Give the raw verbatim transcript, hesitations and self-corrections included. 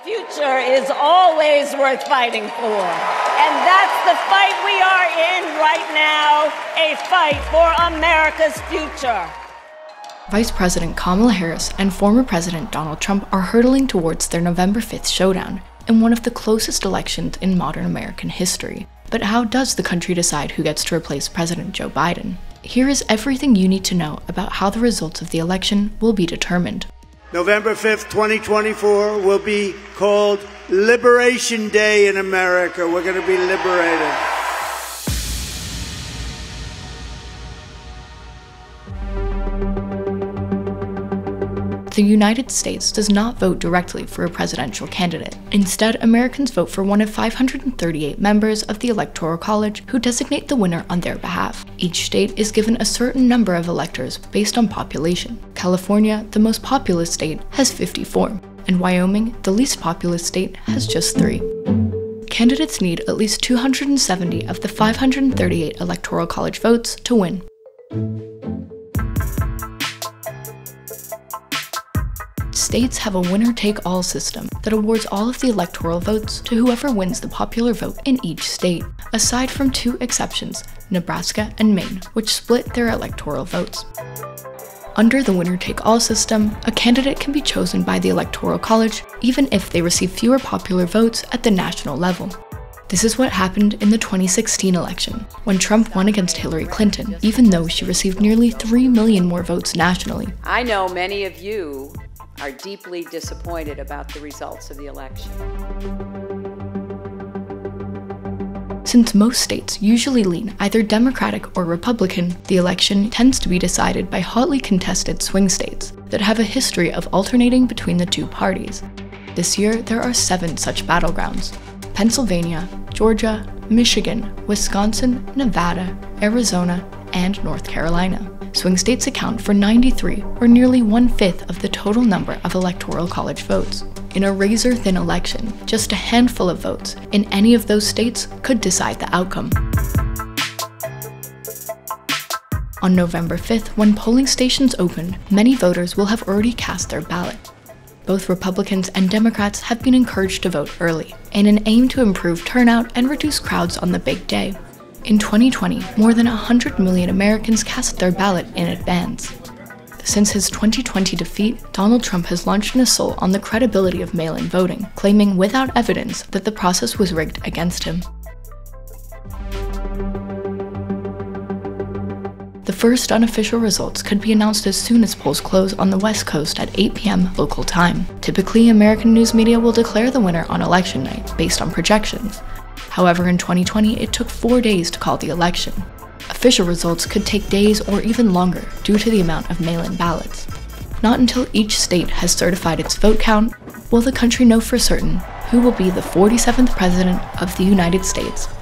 future is always worth fighting for. And that's the fight we are in right now, a fight for America's future. Vice President Kamala Harris and former President Donald Trump are hurtling towards their November fifth showdown in one of the closest elections in modern American history. But how does the country decide who gets to replace President Joe Biden? Here is everything you need to know about how the results of the election will be determined. November fifth, twenty twenty-four will be called Liberation Day in America. We're going to be liberated. The United States does not vote directly for a presidential candidate. Instead, Americans vote for one of five hundred thirty-eight members of the Electoral College who designate the winner on their behalf. Each state is given a certain number of electors based on population. California, the most populous state, has fifty-four, and Wyoming, the least populous state, has just three. Candidates need at least two hundred seventy of the five hundred thirty-eight Electoral College votes to win. States have a winner-take-all system that awards all of the electoral votes to whoever wins the popular vote in each state, aside from two exceptions, Nebraska and Maine, which split their electoral votes. Under the winner-take-all system, a candidate can be chosen by the Electoral College even if they receive fewer popular votes at the national level. This is what happened in the twenty sixteen election, when Trump won against Hillary Clinton, even though she received nearly three million more votes nationally. I know many of you are deeply disappointed about the results of the election. Since most states usually lean either Democratic or Republican, the election tends to be decided by hotly contested swing states that have a history of alternating between the two parties. This year, there are seven such battlegrounds: Pennsylvania, Georgia, Michigan, Wisconsin, Nevada, Arizona, and North Carolina. Swing states account for ninety-three, or nearly one-fifth of the total number of Electoral College votes. In a razor-thin election, just a handful of votes in any of those states could decide the outcome. On November fifth, when polling stations open, many voters will have already cast their ballot. Both Republicans and Democrats have been encouraged to vote early, in an aim to improve turnout and reduce crowds on the big day. In twenty twenty, more than one hundred million Americans cast their ballot in advance. Since his twenty twenty defeat, Donald Trump has launched an assault on the credibility of mail-in voting, claiming without evidence that the process was rigged against him. The first unofficial results could be announced as soon as polls close on the West Coast at eight p m local time. Typically, American news media will declare the winner on election night, based on projections. However, in twenty twenty, it took four days to call the election. Official results could take days or even longer due to the amount of mail-in ballots. Not until each state has certified its vote count will the country know for certain who will be the forty-seventh President of the United States